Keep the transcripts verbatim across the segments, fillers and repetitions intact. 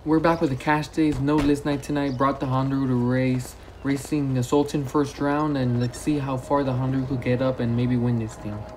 we're back with the cash days. No list night tonight. Brought the Honda to race. Racing the Sultan first round, and let's see how far the Honda could get up and maybe win this thing.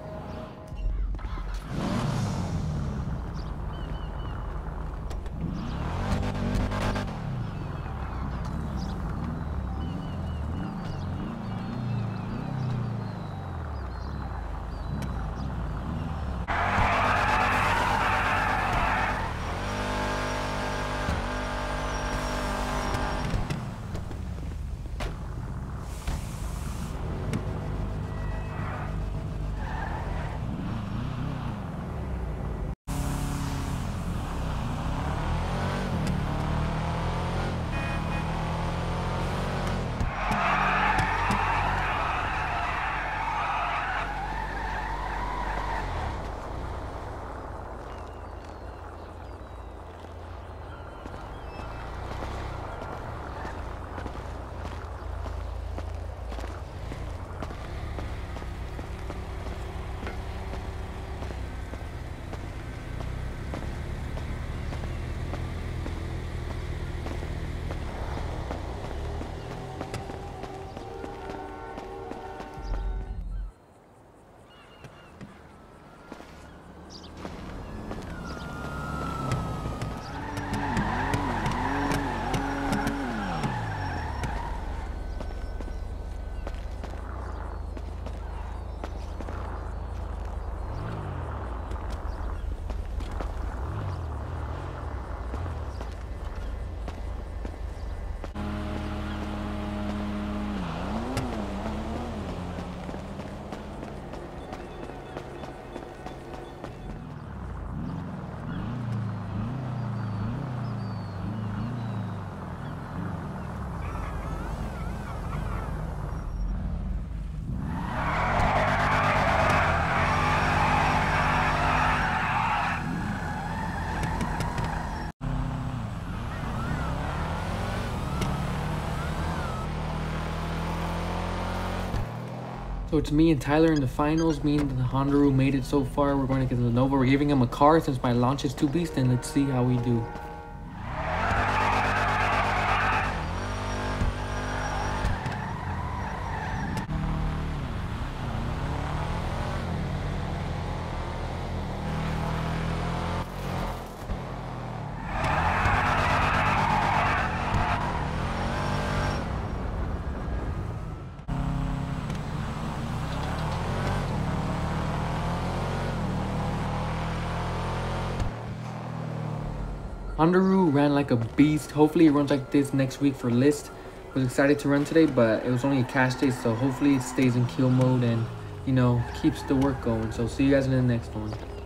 So it's me and Tyler in the finals. Me and the Honda made it so far. We're going to get the Nova. We're giving him a car since my launch is two beast, and let's see how we do. Hondaroo ran like a beast. Hopefully it runs like this next week for list. Was excited to run today, but it was only a cash day, so hopefully it stays in kill mode and, you know, keeps the work going. So see you guys in the next one.